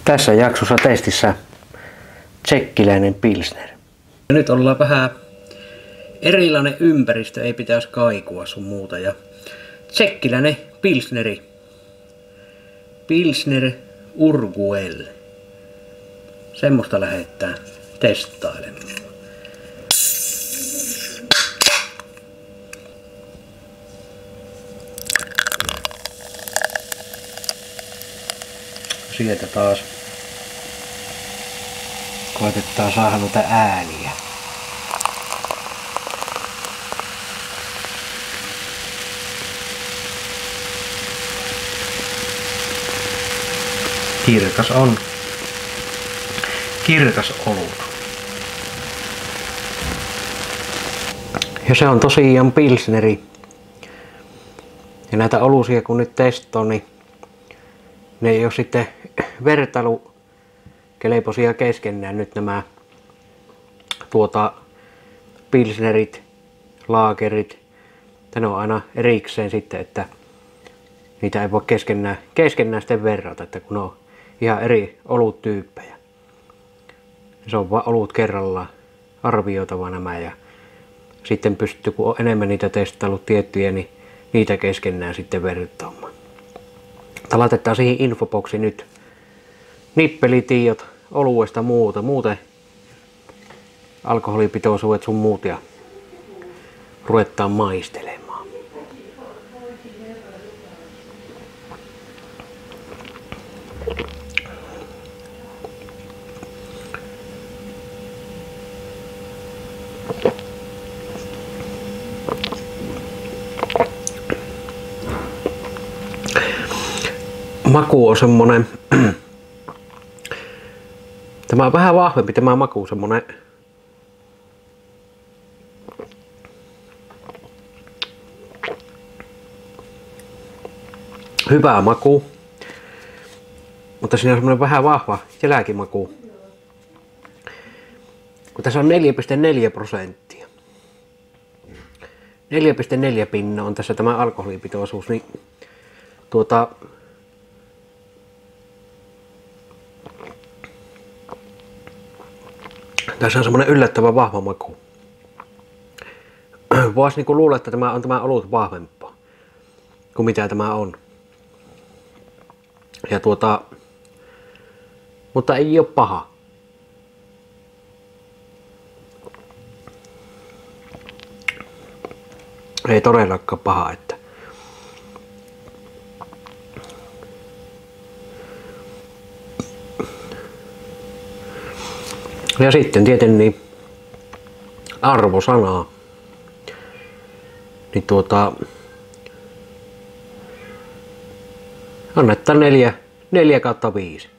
Tässä jaksossa testissä tsekkiläinen pilsner. Nyt ollaan vähän erilainen ympäristö, ei pitäisi kaikua sun muuta. Ja tsekkiläinen pilsneri. Pilsner Urquell. Semmoista lähdetään testailemaan. Sieltä taas koetetaan saada noita ääniä. Kirkas on. Kirkas olut. Ja se on tosiaan pilsneri. Ja näitä olusia kun nyt testoon, niin ne ei ole sitten vertailukelpoisia keskenään nyt nämä pilsnerit, laakerit. Ne on aina erikseen sitten, että niitä ei voi keskenään sitten verrata, että kun on ihan eri oluttyyppejä. Se on vaan olut kerrallaan arvioitava nämä ja sitten pystyy, kun on enemmän niitä testailut tiettyjä, niin niitä keskenään sitten vertaamaan. Laitetaan siihen infoboksiin nyt nippelitiedot oluesta muuten alkoholipitoisuudet sun muut ja ruvetaan maistelemaan. Maku on semmonen, tämä on vähän vahvempi tämä maku, semmonen hyvä maku, mutta siinä on semmonen vähän vahva jälkimaku. Kun tässä on 4,4%. 4,4 pinna on tässä tämä alkoholipitoisuus, niin tässä on semmonen yllättävän vahva maku. Voisi niinku luulla, että tämä on tämä olut vahvempaa kuin mitä tämä on. Ja mutta ei oo paha. Ei todellakaan paha, että ja sitten tietenkin niin arvosanaa. Niin annetaan 4/5.